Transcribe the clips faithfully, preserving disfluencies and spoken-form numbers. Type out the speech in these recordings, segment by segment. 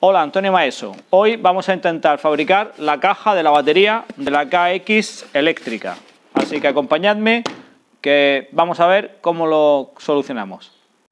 Hola, Antonio Maeso. Hoy vamos a intentar fabricar la caja de la batería de la K X eléctrica. Así que acompañadme, que vamos a ver cómo lo solucionamos.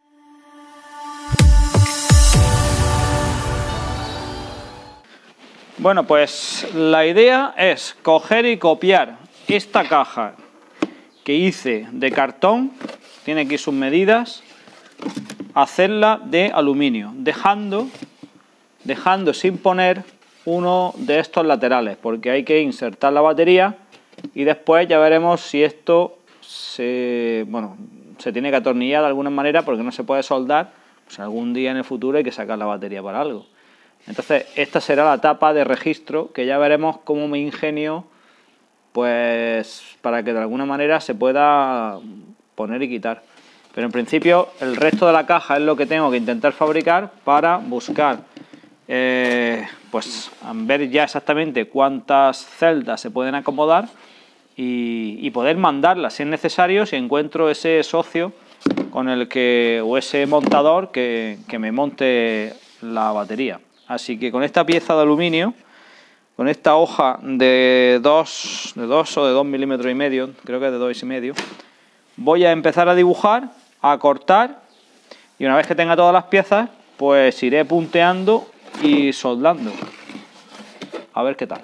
Bueno, pues la idea es coger y copiar esta caja que hice de cartón, tiene aquí sus medidas, hacerla de aluminio, dejando, dejando sin poner uno de estos laterales, porque hay que insertar la batería y después ya veremos si esto se, bueno, se tiene que atornillar de alguna manera, porque no se puede soldar, pues algún día en el futuro hay que sacar la batería para algo. Entonces esta será la tapa de registro, que ya veremos cómo me ingenio, pues para que de alguna manera se pueda poner y quitar. Pero en principio el resto de la caja es lo que tengo que intentar fabricar para buscar, eh, pues ver ya exactamente cuántas celdas se pueden acomodar y, y poder mandarlas si es necesario, si encuentro ese socio con el que, o ese montador que, que me monte la batería. Así que con esta pieza de aluminio, con esta hoja de dos, de dos o de dos milímetros y medio, creo que es de dos y medio, voy a empezar a dibujar, a cortar, y una vez que tenga todas las piezas, pues iré punteando y soldando. A ver qué tal.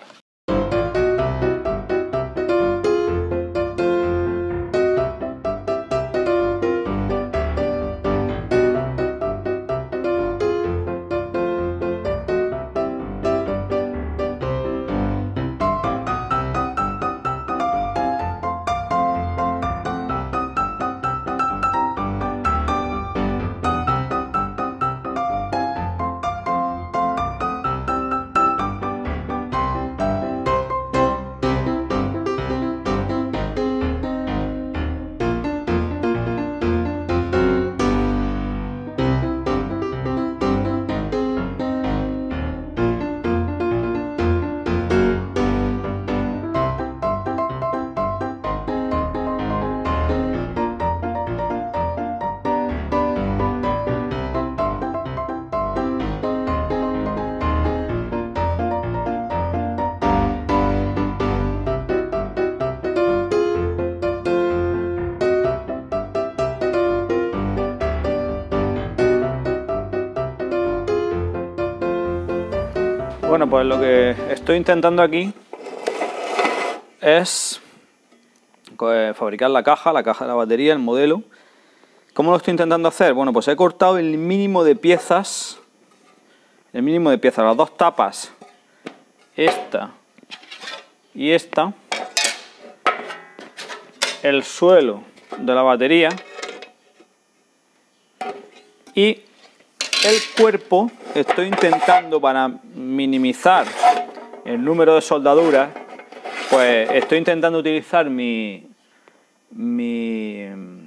Bueno, pues lo que estoy intentando aquí es pues, fabricar la caja, la caja de la batería, el modelo. ¿Cómo lo estoy intentando hacer? Bueno, pues he cortado el mínimo de piezas, el mínimo de piezas, las dos tapas, esta y esta, el suelo de la batería y el cuerpo. Estoy intentando, para minimizar el número de soldaduras, pues estoy intentando utilizar mi, mi,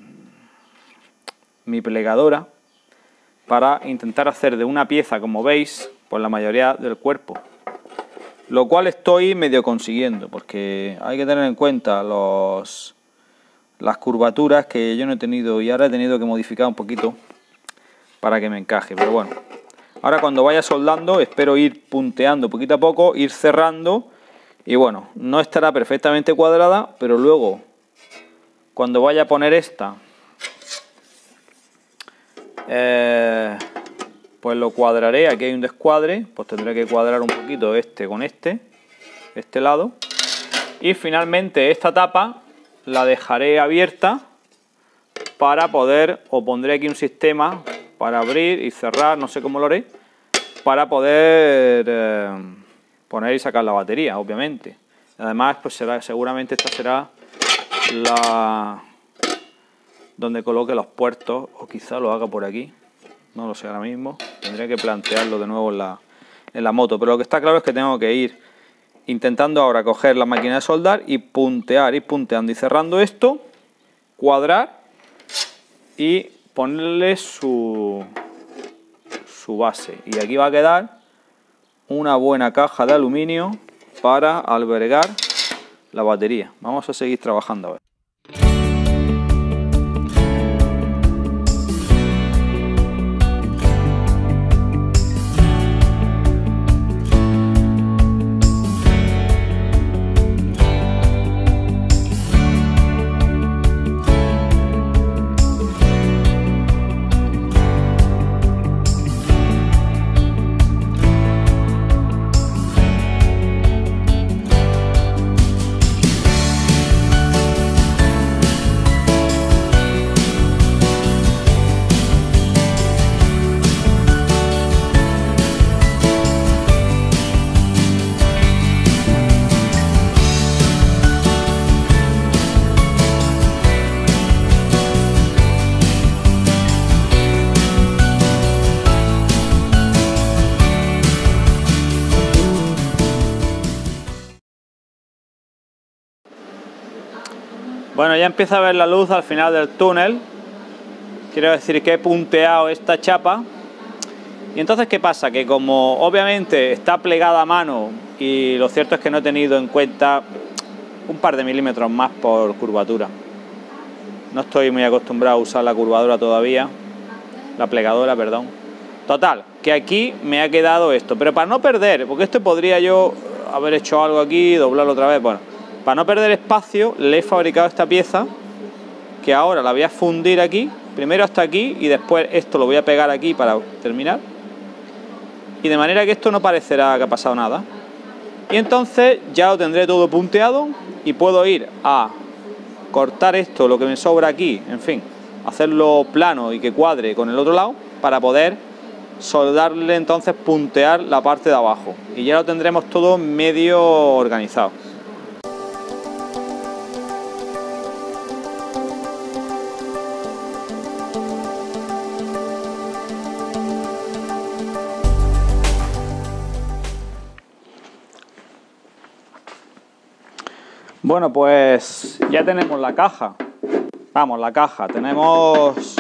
mi plegadora para intentar hacer de una pieza, como veis, pues la mayoría del cuerpo. Lo cual estoy medio consiguiendo, porque hay que tener en cuenta los, las curvaturas que yo no he tenido, y ahora he tenido que modificar un poquito para que me encaje, pero bueno. Ahora cuando vaya soldando espero ir punteando poquito a poco, ir cerrando, y bueno, no estará perfectamente cuadrada, pero luego cuando vaya a poner esta, eh, pues lo cuadraré. Aquí hay un descuadre, pues tendré que cuadrar un poquito este con este, este lado, y finalmente esta tapa la dejaré abierta para poder, o pondré aquí un sistema para abrir y cerrar, no sé cómo lo haré, para poder eh, poner y sacar la batería, obviamente. Además, pues será, seguramente esta será la donde coloque los puertos, o quizá lo haga por aquí, no lo sé ahora mismo, tendría que plantearlo de nuevo en la, en la moto, pero lo que está claro es que tengo que ir intentando ahora coger la máquina de soldar y puntear, ir punteando y cerrando esto, cuadrar y ponerle su, su base. Y aquí va a quedar una buena caja de aluminio para albergar la batería. Vamos a seguir trabajando a ver. Bueno, ya empieza a ver la luz al final del túnel. Quiero decir que he punteado esta chapa. Y entonces, ¿qué pasa? Que como obviamente está plegada a mano y lo cierto es que no he tenido en cuenta un par de milímetros más por curvatura. No estoy muy acostumbrado a usar la curvadora todavía. La plegadora, perdón. Total, que aquí me ha quedado esto. Pero para no perder, porque esto podría yo haber hecho algo aquí, doblarlo otra vez, bueno. Para no perder espacio, le he fabricado esta pieza, que ahora la voy a fundir aquí, primero hasta aquí, y después esto lo voy a pegar aquí para terminar. Y de manera que esto no parecerá que ha pasado nada. Y entonces ya lo tendré todo punteado y puedo ir a cortar esto, lo que me sobra aquí, en fin, hacerlo plano y que cuadre con el otro lado, para poder soldarle entonces, puntear la parte de abajo. Y ya lo tendremos todo medio organizado. Bueno, pues ya tenemos la caja. Vamos, la caja. Tenemos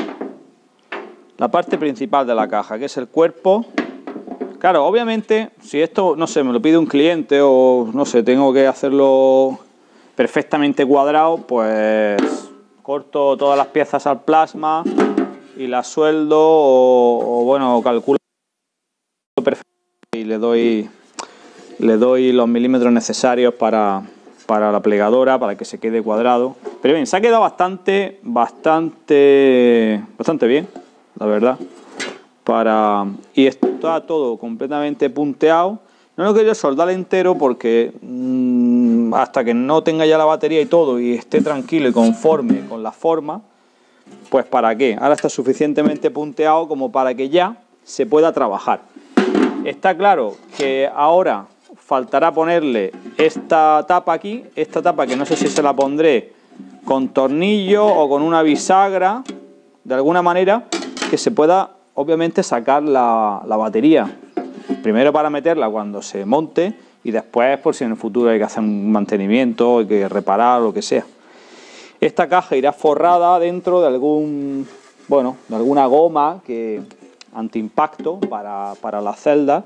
la parte principal de la caja, que es el cuerpo. Claro, obviamente, si esto, no sé, me lo pide un cliente o, no sé, tengo que hacerlo perfectamente cuadrado, pues corto todas las piezas al plasma y las sueldo o, o bueno, calculo perfecto y le doy, le doy los milímetros necesarios para... para la plegadora, para que se quede cuadrado. Pero bien, se ha quedado bastante, bastante, bastante bien, la verdad. Para... Y está todo completamente punteado. No lo quiero soldar entero porque mmm, hasta que no tenga ya la batería y todo y esté tranquilo y conforme con la forma, pues ¿para qué? Ahora está suficientemente punteado como para que ya se pueda trabajar. Está claro que ahora faltará ponerle esta tapa aquí, esta tapa que no sé si se la pondré con tornillo o con una bisagra, de alguna manera que se pueda obviamente sacar la, la batería. Primero para meterla cuando se monte y después por si en el futuro hay que hacer un mantenimiento, hay que reparar o lo que sea. Esta caja irá forrada dentro de algún, bueno, de alguna goma que antiimpacto para, para las celdas.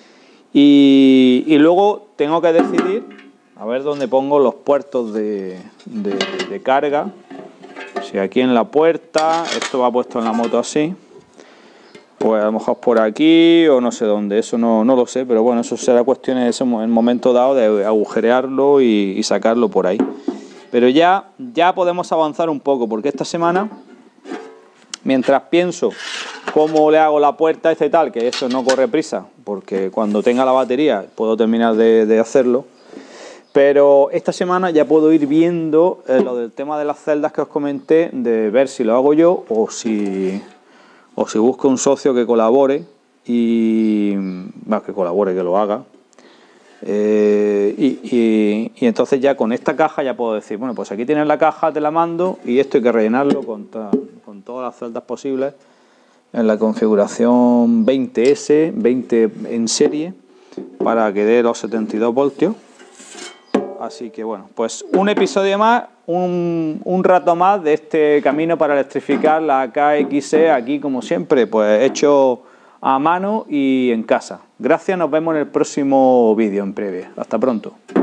Y, y luego tengo que decidir a ver dónde pongo los puertos de, de, de carga. Si aquí en la puerta, esto va puesto en la moto así, pues a lo mejor por aquí o no sé dónde, eso no, no lo sé, pero bueno, eso será cuestión en ese momento dado de agujerearlo y, y sacarlo por ahí. Pero ya, ya podemos avanzar un poco, porque esta semana, mientras pienso cómo le hago la puerta esta y tal, que eso no corre prisa, porque cuando tenga la batería puedo terminar de, de hacerlo, pero esta semana ya puedo ir viendo eh, lo del tema de las celdas que os comenté, de ver si lo hago yo o si, o si busco un socio que colabore, y bueno, que colabore, que lo haga. Eh, y, y, y entonces ya con esta caja ya puedo decir, bueno, pues aquí tienes la caja, te la mando y esto hay que rellenarlo con, con todas las celdas posibles en la configuración veinte ese, veinte en serie, para que dé los setenta y dos voltios. Así que bueno, pues un episodio más, un, un rato más de este camino para electrificar la K X E, aquí como siempre, pues hecho a mano y en casa. Gracias, nos vemos en el próximo vídeo en breve. Hasta pronto.